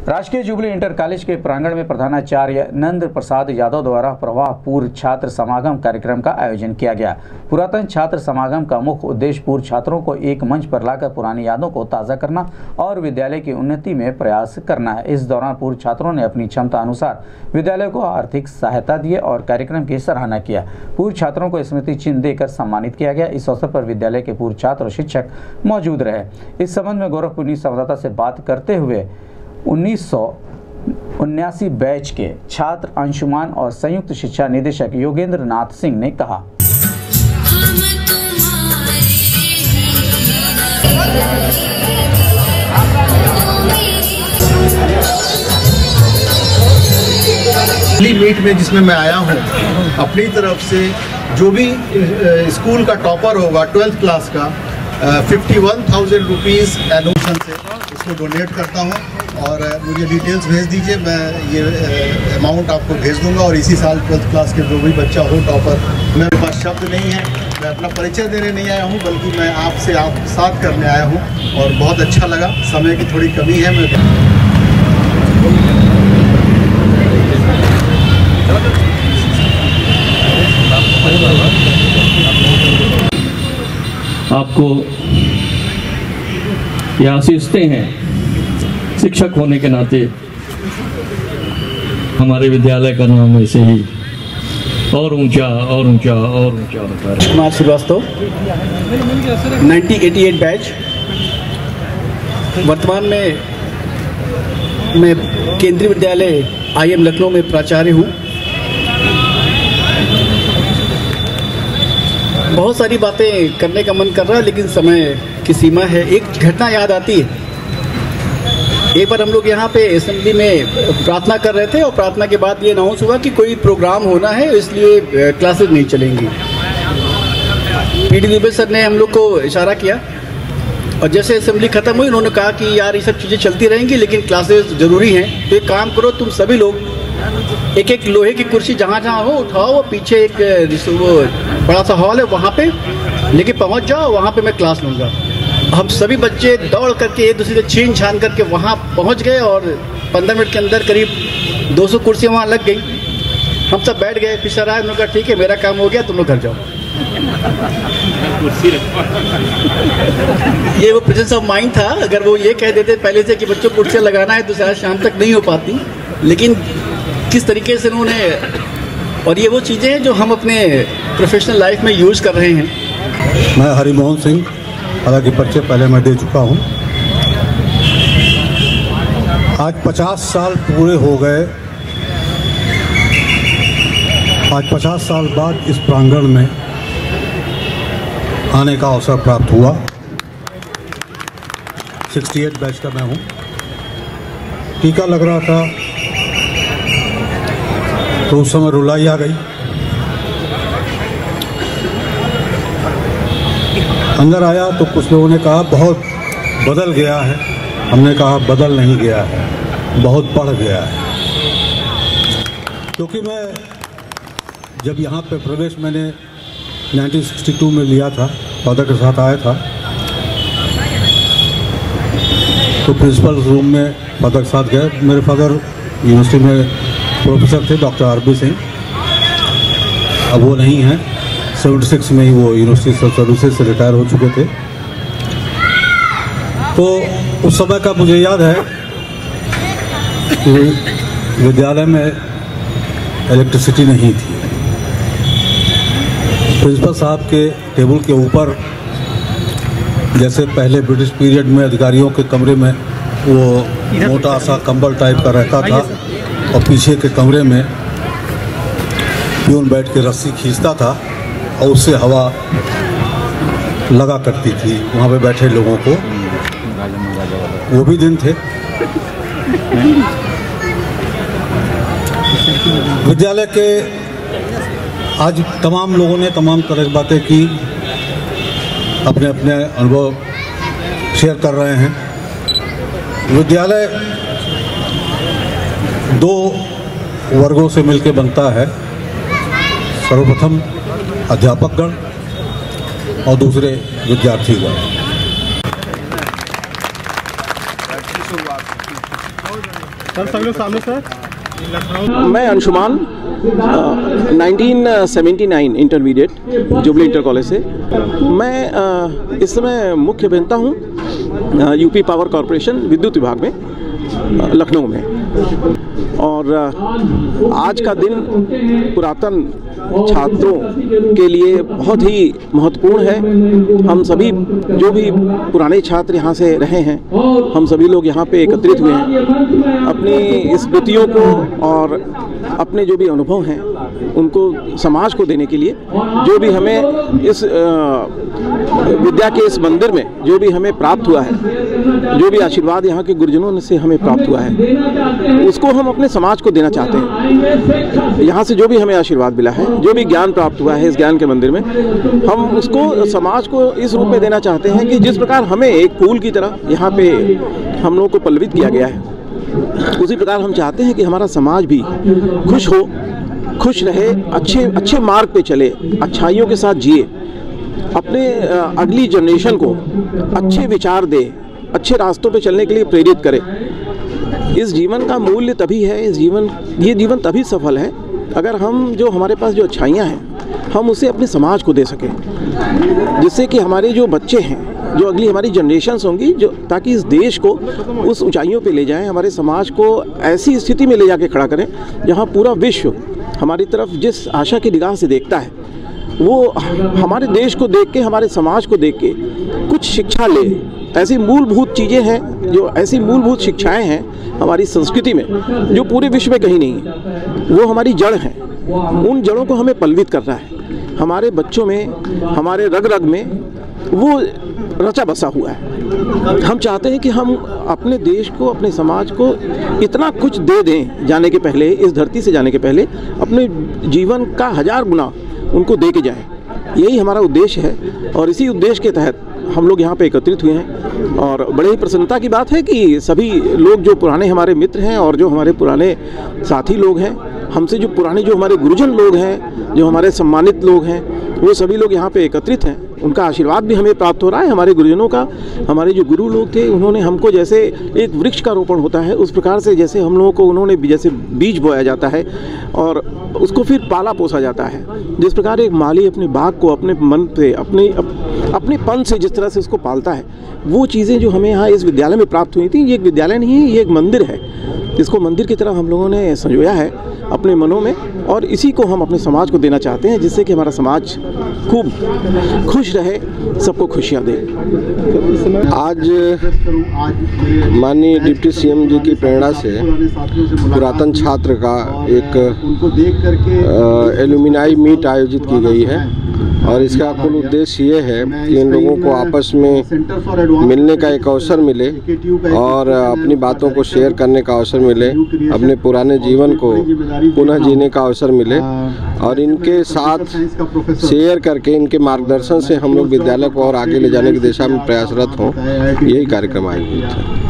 राजकीय jubilee inter college के प्रांगण में प्रधानाचार्य नंद प्रसाद यादव द्वारा प्रवाह पूर्व छात्र समागम कार्यक्रम का आयोजन किया गया। पुरातन छात्र समागम का मुख्य उद्देश्य पूर्व छात्रों को एक मंच पर लाकर पुरानी यादों को ताज़ा करना और विद्यालय की उन्नति में प्रयास करना है। इस दौरान पूर्व छात्रों ने अपनी क्षमता अनुसार विद्यालय को आर्थिक सहायता दी और कार्यक्रम की सराहना किया। पूर्व छात्रों को स्मृति चिन्ह देकर सम्मानित किया गया। इस अवसर पर विद्यालय के पूर्व छात्र और शिक्षक मौजूद रहे। इस संबंध में गोरखपुर संवाददाता से बात करते हुए 1979 बैच के छात्र अंशुमान और संयुक्त शिक्षा निदेशक योगेंद्र नाथ सिंह ने कहा, मीट में जिसमें मैं आया हूँ, अपनी तरफ से जो भी स्कूल का टॉपर होगा 12th क्लास का 51,000 रुपीज़ एडमिशन से इसको डोनेट करता हूँ और मुझे डिटेल्स भेज दीजिए, मैं ये अमाउंट आपको भेज दूंगा। और इसी साल 12th क्लास के जो भी बच्चा हो टॉपर, मेरे पास शब्द नहीं है, मैं अपना परिचय देने नहीं आया हूँ बल्कि मैं आपसे साथ करने आया हूँ और बहुत अच्छा लगा। समय की थोड़ी कमी है, मैं आपको ये आशीषते हैं। शिक्षक होने के नाते हमारे विद्यालय का नाम ऐसे ही और ऊंचा और ऊंचा और ऊंचा होता है। कुमार श्रीवास्तव 1988 बैच। वर्तमान में मैं केंद्रीय विद्यालय IM लखनऊ में प्राचार्य हूँ। बहुत सारी बातें करने का मन कर रहा है लेकिन समय की सीमा है। एक घटना याद आती है। एक बार हम लोग यहाँ पे असेंबली में प्रार्थना कर रहे थे और प्रार्थना के बाद ये अनाउंस हुआ कि कोई प्रोग्राम होना है, इसलिए क्लासेस नहीं चलेंगी। PD दुबे सर ने हम लोग को इशारा किया और जैसे असेंबली खत्म हुई उन्होंने कहा कि यार ये सब चीज़ें चलती रहेंगी लेकिन क्लासेस ज़रूरी हैं, तो एक काम करो, तुम सभी लोग एक एक लोहे की कुर्सी जहाँ जहाँ हो उठाओ, वो पीछे एक वो बड़ा सा हॉल है वहाँ पे लेके पहुँच जाओ, वहाँ पे मैं क्लास लूँगा। हम सभी बच्चे दौड़ करके एक दूसरे से छीन छान करके वहाँ पहुँच गए और 15 मिनट के अंदर करीब 200 कुर्सियाँ वहाँ लग गई। हम सब बैठ गए। फिर सर आए, उन्होंने कहा ठीक है मेरा काम हो गया, तुम लोग घर जाओ। ये वो प्रेजेंस ऑफ माइंड था। अगर वो ये कह देते पहले से कि बच्चों को कुर्सियाँ लगाना है तो शायद शाम तक नहीं हो पाती। लेकिन किस तरीके से उन्होंने, और ये वो चीज़ें हैं जो हम अपने प्रोफेशनल लाइफ में यूज़ कर रहे हैं। मैं हरिमोहन सिंह, हालांकि परिचय पहले मैं दे चुका हूँ। आज 50 साल पूरे हो गए। आज 50 साल बाद इस प्रांगण में आने का अवसर प्राप्त हुआ। 68 बैच का मैं हूँ। टीका लग रहा था तो उस समय रुलाई आ गई। अंदर आया तो कुछ लोगों ने कहा बहुत बदल गया है। हमने कहा बदल नहीं गया है, बहुत बढ़ गया है। क्योंकि मैं जब यहाँ पे प्रवेश मैंने 1962 में लिया था, फादर के साथ आया था, तो प्रिंसिपल रूम में फादर के साथ गए। मेरे फादर यूनिवर्सिटी में प्रोफेसर थे, डॉक्टर RB सिंह। अब वो नहीं हैं। 76 में ही वो यूनिवर्सिटी सर्विसेज से रिटायर हो चुके थे। तो उस समय का मुझे याद है कि विद्यालय में इलेक्ट्रिसिटी नहीं थी। प्रिंसिपल साहब के टेबल के ऊपर, जैसे पहले ब्रिटिश पीरियड में अधिकारियों के कमरे में वो मोटा सा कंबल टाइप का रहता था और पीछे के कमरे में प्यून बैठ के रस्सी खींचता था और उससे हवा लगा करती थी वहाँ पे बैठे लोगों को। वो भी दिन थे। विद्यालय के आज तमाम लोगों ने तमाम तरह की बातें की, अपने अपने अनुभव शेयर कर रहे हैं। विद्यालय 2 वर्गों से मिलकर बनता है। सर्वप्रथम अध्यापकगण और दूसरे विद्यार्थीगण। सर सब लोग सामने सर। मैं Anshuman 1979 intermediate Jubilee inter college से। मैं इस समय मुख्य अभियंता हूँ यूपी पावर कॉरपोरेशन विद्युत विभाग में लखनऊ में। और आज का दिन पुरातन छात्रों के लिए बहुत ही महत्वपूर्ण है। हम सभी जो भी पुराने छात्र यहाँ से रहे हैं, हम सभी लोग यहाँ पे एकत्रित हुए हैं अपनी स्मृतियों को और अपने जो भी अनुभव हैं उनको समाज को देने के लिए। जो भी हमें इस विद्या के इस मंदिर में जो भी हमें प्राप्त हुआ है, जो भी आशीर्वाद यहाँ के गुरुजनों से हमें प्राप्त हुआ है, उसको हम अपने समाज को देना चाहते हैं। यहाँ से जो भी हमें आशीर्वाद मिला है, जो भी ज्ञान प्राप्त हुआ है इस ज्ञान के मंदिर में, हम उसको समाज को इस रूप में देना चाहते हैं कि जिस प्रकार हमें एक फूल की तरह यहाँ पे हम लोगों को पल्लवित किया गया है, उसी प्रकार हम चाहते हैं कि हमारा समाज भी खुश हो, खुश रहे, अच्छे मार्ग पे चले, अच्छाइयों के साथ जिए, अपने अगली जनरेशन को अच्छे विचार दे, अच्छे रास्तों पे चलने के लिए प्रेरित करे। इस जीवन का मूल्य तभी है, ये जीवन तभी सफल है अगर हम जो हमारे पास जो अच्छाइयाँ हैं हम उसे अपने समाज को दे सकें, जिससे कि हमारे जो बच्चे हैं, जो अगली हमारी जनरेशन्स होंगी, जो ताकि इस देश को उस ऊंचाइयों पे ले जाएं, हमारे समाज को ऐसी स्थिति में ले जाके खड़ा करें जहां पूरा विश्व हमारी तरफ जिस आशा की निगाह से देखता है, वो हमारे देश को देख के, हमारे समाज को देख के कुछ शिक्षा ले। ऐसी मूलभूत चीज़ें हैं, जो ऐसी मूलभूत शिक्षाएं हैं हमारी संस्कृति में जो पूरे विश्व में कहीं नहीं है, वो हमारी जड़ हैं। उन जड़ों को हमें पल्लवित करना है। हमारे बच्चों में, हमारे रग रग में वो रचा बसा हुआ है। हम चाहते हैं कि हम अपने देश को, अपने समाज को इतना कुछ दे दें जाने के पहले, इस धरती से जाने के पहले, अपने जीवन का 1000 गुना उनको दे के जाएं। यही हमारा उद्देश्य है और इसी उद्देश्य के तहत हम लोग यहाँ पे एकत्रित हुए हैं। और बड़े ही प्रसन्नता की बात है कि सभी लोग जो पुराने हमारे मित्र हैं और जो हमारे पुराने साथी लोग हैं, हमसे जो पुराने जो हमारे गुरुजन लोग हैं, जो हमारे सम्मानित लोग हैं, वो सभी लोग यहाँ पे एकत्रित हैं। उनका आशीर्वाद भी हमें प्राप्त हो रहा है। हमारे गुरुजनों का, हमारे जो गुरु लोग थे, उन्होंने हमको जैसे एक वृक्ष का रोपण होता है उस प्रकार से जैसे हम लोगों को उन्होंने जैसे बीज बोया जाता है और उसको फिर पाला पोसा जाता है, जिस प्रकार एक माली अपने बाग को अपने मन से, अपने पन से जिस तरह से उसको पालता है, वो चीज़ें जो हमें यहाँ इस विद्यालय में प्राप्त हुई थी। ये एक विद्यालय नहीं है, ये एक मंदिर है। इसको मंदिर की तरह हम लोगों ने संजोया है अपने मनों में और इसी को हम अपने समाज को देना चाहते हैं, जिससे कि हमारा समाज खूब खुश रहे, सबको खुशियाँ दे। आज माननीय डिप्टी सीएम जी की प्रेरणा से पुरातन छात्र का एक एलुमिनाई मीट आयोजित की गई है और इसका कुल उद्देश्य ये है कि इन लोगों को आपस में मिलने का एक अवसर मिले और अपनी बातों को शेयर करने का अवसर मिले, अपने पुराने जीवन को पुनः जीने का अवसर मिले और इनके साथ शेयर करके इनके मार्गदर्शन से हम लोग विद्यालय को और आगे ले जाने की दिशा में प्रयासरत हों। यही कार्यक्रम आयोजित है।